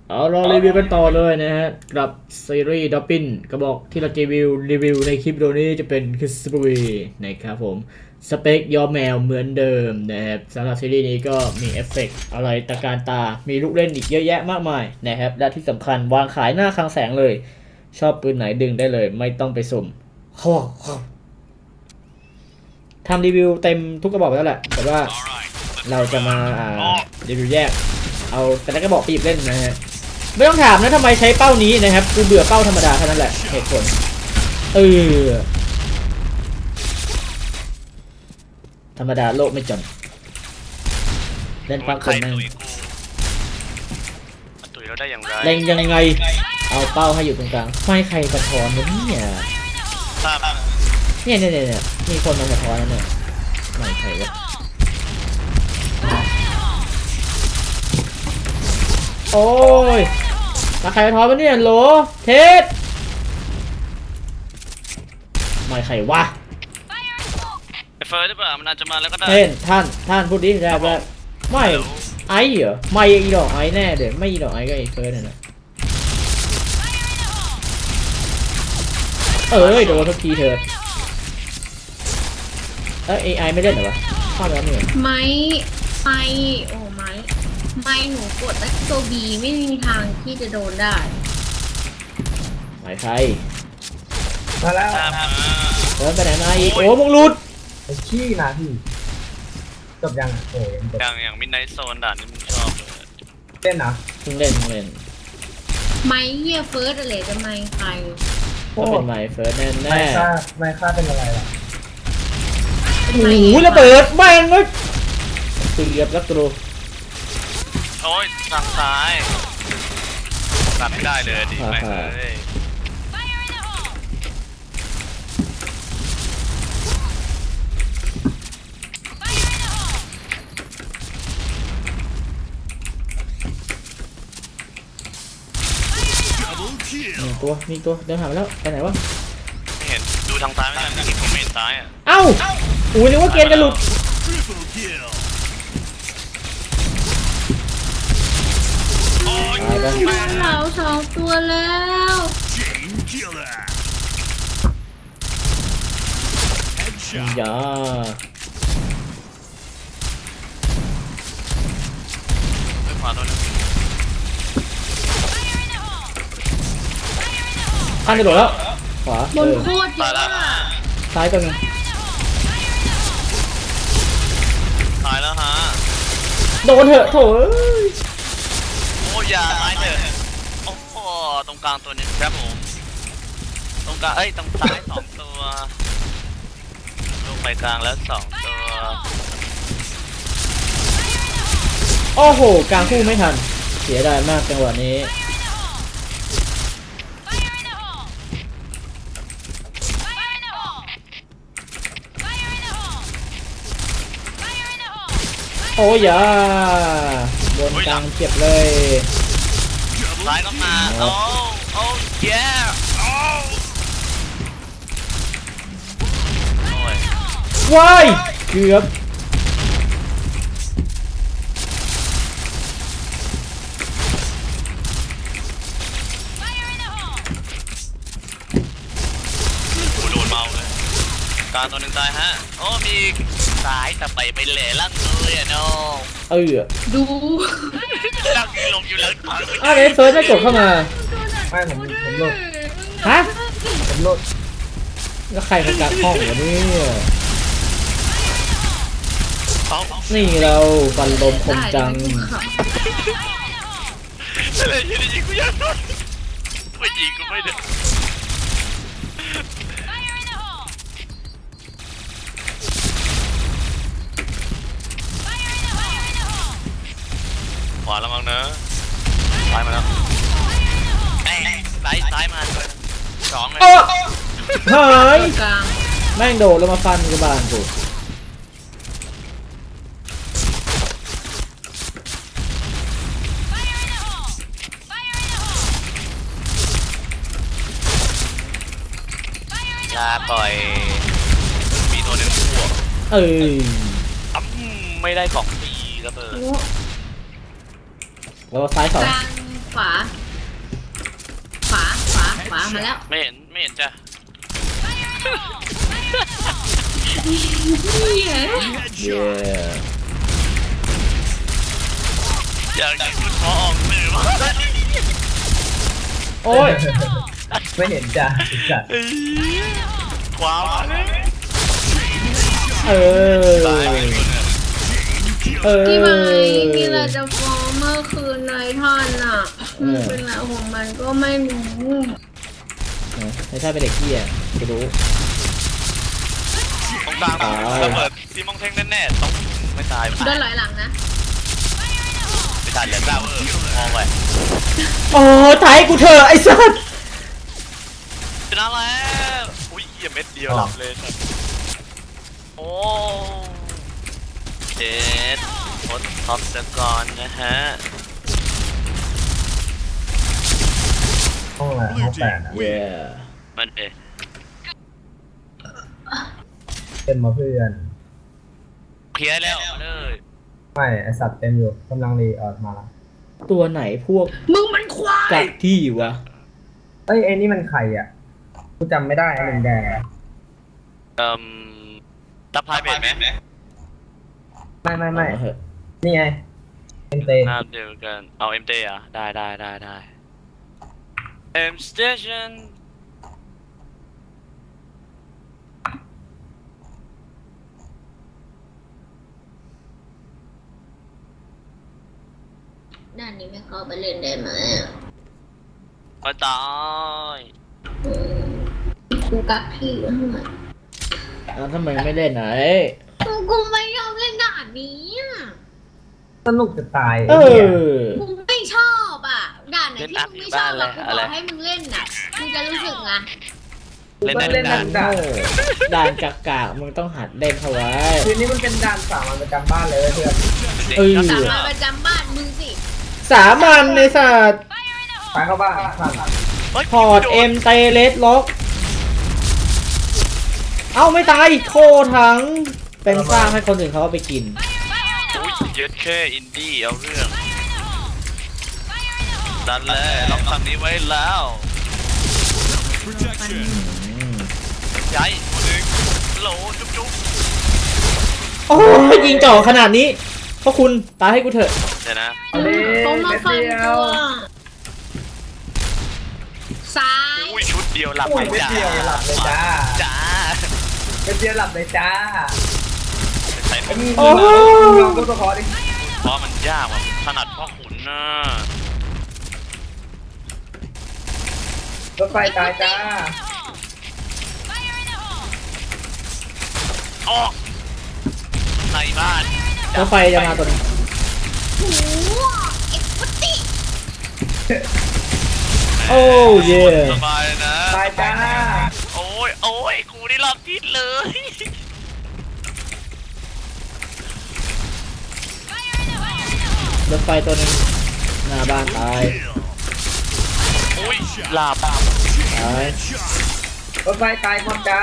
เอาเรารีวิวกันต่อเลยนะฮะกับซีรีส์ดอปปินกระบอกที่เรารีวิวในคลิปวิดีโอนี้จะเป็นคิสบูรีนะครับผมสเปคยอมแมวเหมือนเดิมนะครับสำหรับซีรีส์นี้ก็มีเอฟเฟกต์อะไรตะการตามีลูกเล่นอีกเยอะแยะมากมายนะครับและที่สำคัญวางขายหน้าคลังแสงเลยชอบปืนไหนดึงได้เลยไม่ต้องไปสุ่มทำรีวิวเต็มทุกกระบอกแล้วแหละแต่ว่าเราจะมารีวิวแยกเอาแต่ละกระบอกไปหยิบเล่นนะฮะไม่ต้องถามนะทำไมใช้เป้านี้นะครับกูเบื่อเป้าธรรมดาเท่านั้นแหละเหตุผลธรรมดาโลกไม่จนเล่นความคมแม่งตุ๋ยเราได้อย่างไรเล่นยังไงเอาเป้าให้อยู่ตรงกลางไม่ใครสะท้อนเนี่ยเนี่ยมีคนมาสะท้อนแล้วเนี่ยไม่ใครวะโอ้ยมาใครสะท้อนวะเนี่ยโหลเทสไม่ใครวะเฟิร์สหรือเปล่ามันอาจจะมาแล้วก็ได้ท่านพูดดิแรกไม่ไอ้เหรอไม่อีดอกไอ้แน่เดี๋ยวไม่อีดอกไอ้ก็ไอ้เฟิร์สนะโดนทุกทีเถอะไอไม่เล่นเหรอวะข้ามแล้วเนี่ยไม่โอ้ไม่หนูกดแล้วตัวบีไม่มีทางที่จะโดนได้ไม่ใครมาแล้วเดินไปไหนมาอีกโอ้มงลุดขี้มาพี่จบยังโอ้ยอย่างมิดไนท์โซนด่านนี้มันชอบเลยเล่นนะเพิ่งเล่นไม่เฮียเฟิร์สอะไรจะไม่ใครก็เป็นไมเฟิร์สแน่ไม่ค่าเป็นอะไรล่ะโอ้โหระเบิดแม่งเลยตึงเรียบแล้วตัวโอ้ยทางซ้ายตัดไม่ได้เลยดิแม่งเลยมีตัวเดินหาไปแล้วไปไหนวะไม่เห็นดูทางซ้ายไม่ได้ที่ผมเห็นซ้ายอ่ะเอ้าอุ้ยนึกว่าเกมจะหลุดเราสองตัวแล้วอย่าไม่ผ่านตัวนึงท่านจะโดดแล้วขวาบนโคตรเยอะซ้ายตัวนึงตายแล้วฮะโดนเถอะโถโอ้ยาตายเถอะโอ้โหตรงกลางตัวนึงครับผมตรงกลางตรงซ้าย2ตัวลงไปกลางแล้ว2ตัวโอ้โหกลางคู่ไม่ทันเสียดายมากจังหวะนี้โอ้ยอย่าบนกลางเจ็บเลยซ้ายก็มาโอ้เย้ว้ายเกือบโดนเมาเลยการตัวหนึ่งตายฮะโอ้มีสายแต่ไปเหล่ลั่งเลยอ่ะน้องดูลั่งลงอยู่แล้วเฟิร์สไม่กดเข้ามาไม่ผมโหลดฮะผมโหลดแล้วใครมากัดห้องวะเนี่ยนี่เราฟันลมคมจังอะไรยิงกูยังไม่ยิงกูไม่ได้ขวาแล้วมั้งเนอะซ้ายมาแล้วซ้ายมาเลย2เลยเฮ้ยแม่งโดดแล้วมาฟันกระบาลกูปล่อยมีตัวหนึ่งพวกไม่ได้ของฟรีระเบิดแล้วซ้ายสองขวามาแล้วไม่เห็นจ้ะเย้อยากพูดขอออกมือมาโอ้ยไม่เห็นจ้ะจ้ะขวามาเลยเออตายไปหมดเลยพี่ไม้มีอะไรจะฟ้องเมื่อคืนนายท่านอ่ะมันเป็นอะไรของมันก็ไม่รู้ไม่ใช่เป็นเด็กเหี้ยไปรู้ตรงกลางระเบิดซีมองเท่งแน่ๆต้องไม่ตายโดนหลอยหลังนะไม่ตายเหลือเก้ามองไปโอ้ตายกูเถอะไอ้สัสชนะแล้วอุ้ยเหี้ยเม็ดเดียวหลับเลยโอ้เจ็ดโคตรท็อปสกอร์นะฮะห้องอะไรห้องแปดอะเย้มันเองเต็มมาเพื่อนเคลียร์แล้วเลยไม่ไอสัตว์เต็มอยู่กำลังรีออกมาละตัวไหนพวกมึงมันควายกัดที่วะเอ้ยไอ้นี่มันใครอ่ะกูจำไม่ได้ไอ้หนึ่งแดงอะตับพายเบรดไหมไม่เอาาเถอะนี่ไงเป็นเตนหน้าเดียวกันเอาเอ็มเตอ่ะได้เอ็มสเตชันด้านนี้ไม่เข้าไปเล่นได้ไหมมาตายกูกักพี่ให้หน่อยเอาทำไมไม่เล่นไหนกูไม่ยอมเล่นด่านนี้อ่ะสนุกจะตายเอไอ้เหี้ยอกูไม่ชอบอ่ะด่านไหนที่มึงไม่ชอบแล้วกูบอกให้มึงเล่นน่ะมึงจะรู้สึกไงกูก็เล่นดันด่านด่านกากๆมึงต้องหัดเล่นเข้าไว้คืนนี้มันเป็นด่านสามัญประจำบ้านเลยเว้ยเพื่อนเออสามัญประจำบ้านมึงสิสามัญในสัตว์ไปเข้าบ้านสั่นพอร์ตเอ็มเตเลสล็อกเอ้าไม่ตายโคถังเป็นสร้างให้คนอื่นเขาเอาไปกินอุ้ยเยอะแค่อินดี้เอาเรื่องดันเลยล็อกคำนี้ไว้แล้วใหญ่ตัวหนึ่งโหลจุ๊บโอ้ยยิงจ่อขนาดนี้เพราะคุณตายให้กูเถอะเดี๋ยวนะเอาดิเขามาเม็ดฟันเดียตัว วซ้ายอุ้ยชุดเดียวหลับอุ้เลย ยเม็ดจ้าเดียวหลับเลยจ้าจ้าเม็ดเดียวหลับเลยจ้าใส่ไอ้ถุมึงงโอ้ลองดูตัวคอดิเพราะมันยากว่ะถนัดพ่อขุนนะรถไฟตายจ้าออกในบ้านรถไฟจะมาตัวนี้โอ้โหเอ็กซ์พติโอ้เย่สบายนะตายจ้าโอ้ยกูนี่รอบทิศเลยรถไฟตัวนึงหน้าบ้านตายโอ้ยหลับตายรถไฟตายหมดจ้า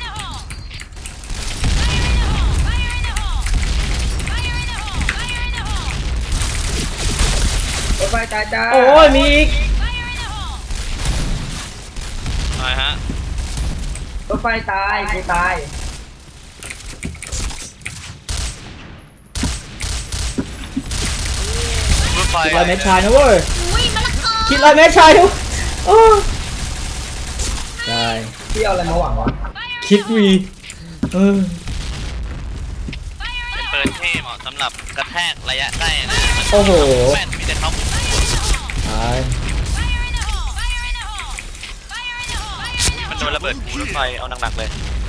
รถไฟตายจ้าโอ้ยมีอีกอะไรฮะรถไฟตายกูตายรถไฟคิดร้อยเมตรชายนะเว้ยอุ้ยมะละกอคิดร้อยเมตรชายทุกโอ้ได้พี่เอาอะไรมาหวังวะคิดวีเออเป็นปืนที่เหมาะสำหรับกระแทกระยะใกล้นะโอ้โหแม่นมีแต่เขาตายมันโดนระเบิดหูรถไฟเอาหนักๆเลย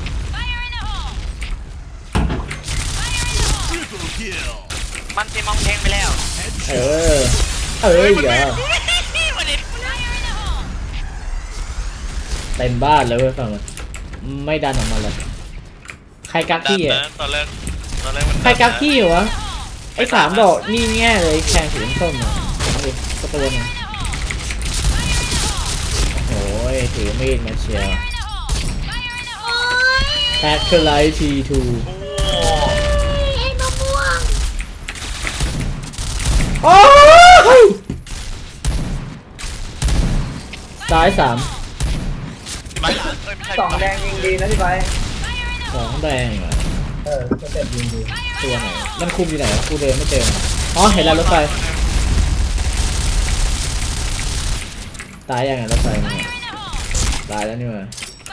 มันที่มองเทงไปแล้วเอออย่าเต็มบ้านเลยเว้ยฝั่งมันไม่ดันออกมาเลยใครกักที่อ่ะตอนแรกมันใครกักที่อยู่วะไอ้สามดอกนี่แง่เลยแข่งสีส้มอ่ะดิกระตัวนึงโอ้ยถือมีดมาเชียวโอ้ยแท็กเกอร์ไลท์ทีทูโอ้ไอ้มะม่วงโอ้ยซ้าย3 พี่ไม้หลังไม่ใช่สองแดงยิงดีนะพี่ไบร์ท 2แดงเหรอสเต็ปยิงดีตัวไหนมันคุมอยู่ไหนกูเดินไม่เจออ๋อเห็นแล้วรถไฟตายยังไงรถไฟมันตายแล้วนี่มา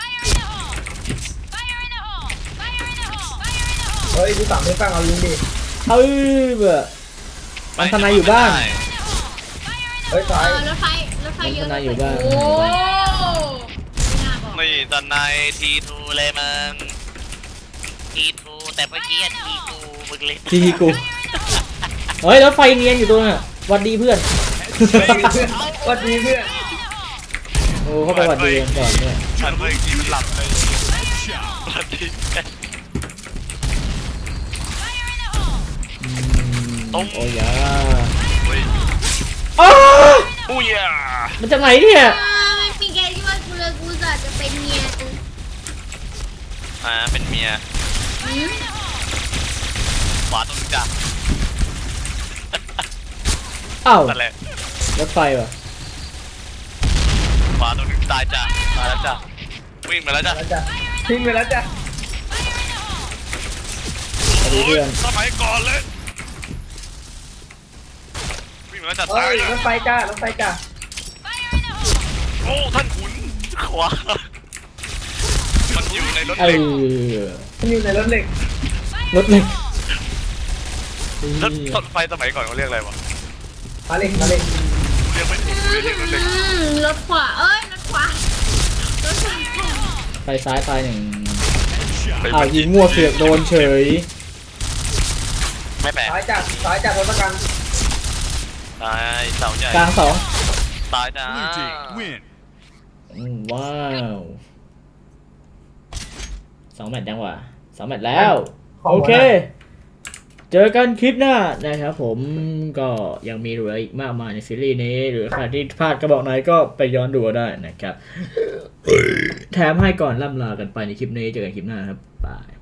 เฮ้ยดูสามไม่ฟังเอายิงดีเอ้ยเบื่อมันทนายอยู่บ้านเฮ้ยซ้ายรถไฟเยอะมันทนายอยู่บ้านโอ้ไม่น่าบอกไม่ตอนในทีทูเลยมึงทีทูแต่เมื่อกี้ทีทูมึงเลยทีกูเฮ้ยรถไฟเนียนอยู่ตรงน่ะหวัดดีเพื่อนวัดดีเพื่อนโอ้เข้าไปหวัดดีกันก่อนเนี่ยฉันเมื่อกี้มันหลับเลยสวัสดีโอ้ยาเฮ้ยอ้าอุ้ยอ่ะมันจากไหนเนี่ยไม่มีแกที่ว่ากูเลยกูจะเป็นเมียเป็นเมียหืมขวาตรงนี้จ้ะอ้าวนั่นแหละรถไฟวะขวาตรงนี้ตายจ้ะตายแล้วจ้ะวิ่งไปแล้วจ้ะแล้วจ้ะทิ้งไปแล้วจ้ะหวัดดีเพื่อนสมัยก่อนเลยวิ่งไปแล้วจ้ะเฮ้ตายยแล้วรถไฟจ้ารถไฟจ้าโอ้ท่านขุนขวามันอยู่ในรถเอเล็กอมันอยู่ในรถเหล็กรถเล็กรถไฟสมัยก่อนเขาเรียกอะไรวะมาเหล็กมาเหล็กเรียกไม่ถูกเรียกรถเล็กรถขวารถขวารถขวาไปซ้ายตายหนึ่งอ้าวยิงมั่วเสือกโดนเฉยไม่แปลกซ้ายจ้าซ้ายจ้าทศกัณฐ์ตายเสาใหญ่กลาง2 ตายจ้าว้าว2 แมตช์ยังวะ2 แมตช์แล้ว โอเค เจอกันคลิปหน้านะครับผมก็ยังมีเหลืออีกมากมายในซีรีส์นี้ หรือใครที่พลาดกระบอกไหนก็ไปย้อนดูได้นะครับ แถมให้ก่อนล่ำลากันไปในคลิปนี้เจอกันคลิปหน้าครับบาย